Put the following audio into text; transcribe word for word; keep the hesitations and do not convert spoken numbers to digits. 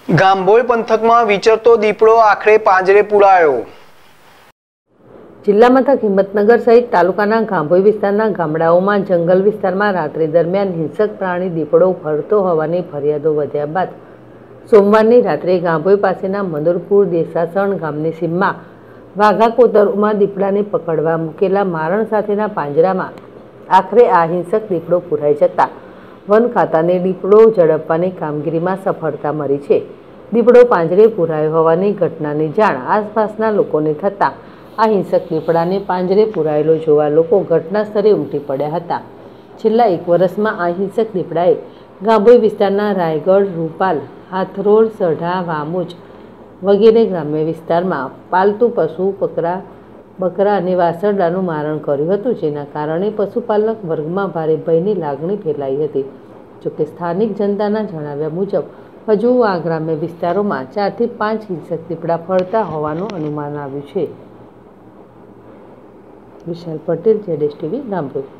ગાંભોઈ પંથકમાં વિચરતો દીપડો આખરે પાંજરે પુરાયો। જિલ્લા મથક હિંમતનગર સહિત તાલુકાના ગાંભોઈ વિસ્તારના ગામડાઓમાં જંગલ વિસ્તારમાં રાત્રિ દરમિયાન હિંસક પ્રાણી દીપડો ફરતો હોવાની ફરિયાદો વધ્યા બાદ સોમવારની રાત્રે ગાંભોઈ પાસેના મદરપુર દેસાસણ ગામની સીમમાં વાઘા કોતરોમાં દીપડાને પકડવા મૂકેલા મારણ સાથેના પાંજરામાં આખરે આ હિંસક દીપડો પુરાઈ જતા વન ખાતાને દીપડો ઝડપવાની કામગીરીમાં સફળતા મળી છે। દીપડો પાંજરે પુરાયો હોવાની ઘટનાની જાણ આસપાસના લોકોને થતાં આ હિંસક દીપડાને પાંજરે પુરાયેલો જોવા લોકો ઘટના સ્થળે ઉમટી પડ્યા હતા। છેલ્લા એક વર્ષમાં આ હિંસક દીપડાએ ગાંભોઈ વિસ્તારના રાયગઢ, રૂપાલ, હાથરોડ, સઢા, વામુજ વગેરે ગ્રામ્ય વિસ્તારમાં પાલતુ પશુ બકરા બકરા અને વાસરડાનું મારણ કર્યું હતું, જેના કારણે પશુપાલક વર્ગમાં ભારે ભયની લાગણી ફેલાઈ હતી। જોકે સ્થાનિક જનતાના જણાવ્યા મુજબ હજુ આ ગ્રામ્ય વિસ્તારોમાં ચારથી પાંચ હિંસક દીપડા ફરતા હોવાનું અનુમાન આવ્યું છે। વિશાલ પટેલ, જેડેશ ટીવી, ગાંભોઈ।